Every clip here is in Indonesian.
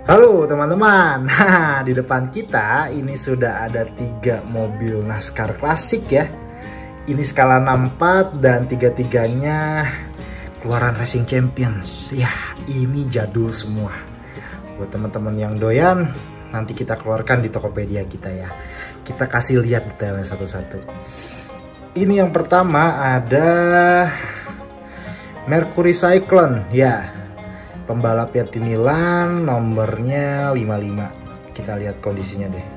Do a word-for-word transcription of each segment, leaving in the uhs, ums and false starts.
Halo teman-teman, nah, di depan kita ini sudah ada tiga mobil NASCAR klasik ya. Ini skala enam puluh empat dan tiga-tiganya keluaran Racing Champions. Ya, ini jadul semua. Buat teman-teman yang doyan, nanti kita keluarkan di Tokopedia kita ya. Kita kasih lihat detailnya satu-satu. Ini yang pertama ada Mercury Cyclone ya. Pembalapnya Timilan, nomornya lima puluh lima. Kita lihat kondisinya deh.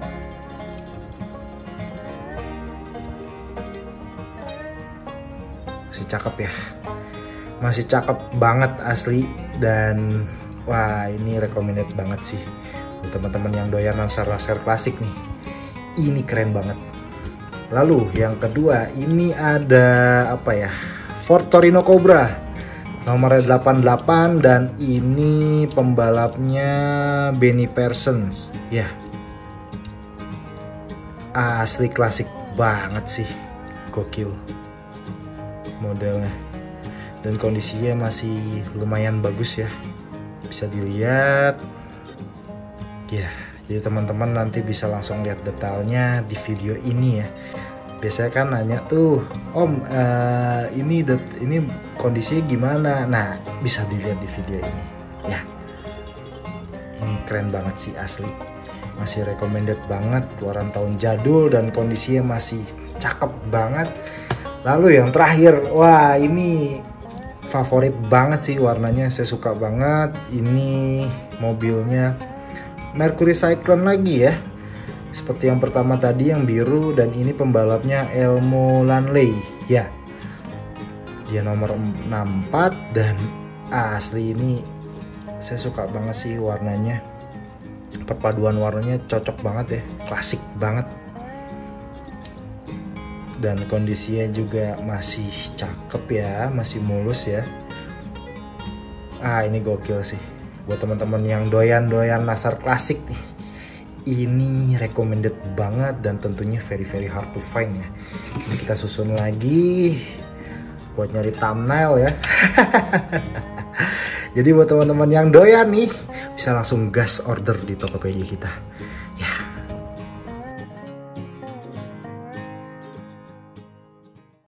Masih cakep ya. Masih cakep banget asli. Dan wah, ini recommended banget sih buat teman-teman yang doyan NASCAR klasik nih. Ini keren banget. Lalu yang kedua, ini ada apa ya? Ford Torino Cobra nomornya delapan puluh delapan, dan ini pembalapnya Benny Parsons ya. Asli klasik banget sih, gokil modelnya, dan kondisinya masih lumayan bagus ya, bisa dilihat ya. Jadi teman-teman nanti bisa langsung lihat detailnya di video ini ya. Biasanya kan nanya tuh, Om, uh, ini ini kondisinya gimana? Nah, bisa dilihat di video ini ya. Ini keren banget sih asli. Masih recommended banget, keluaran tahun jadul dan kondisinya masih cakep banget. Lalu yang terakhir, wah ini favorit banget sih warnanya, saya suka banget. Ini mobilnya Mercury Cyclone lagi ya. Seperti yang pertama tadi yang biru, dan ini pembalapnya Elmo Lanley ya. Dia nomor enam puluh empat, dan asli ini saya suka banget sih warnanya. Perpaduan warnanya cocok banget ya, klasik banget. Dan kondisinya juga masih cakep ya, masih mulus ya. Ah, ini gokil sih. Buat teman-teman yang doyan-doyan NASCAR klasik nih, ini recommended banget dan tentunya very very hard to find ya. Ini kita susun lagi buat nyari thumbnail ya. Jadi buat teman-teman yang doyan nih, bisa langsung gas order di Tokopedia kita.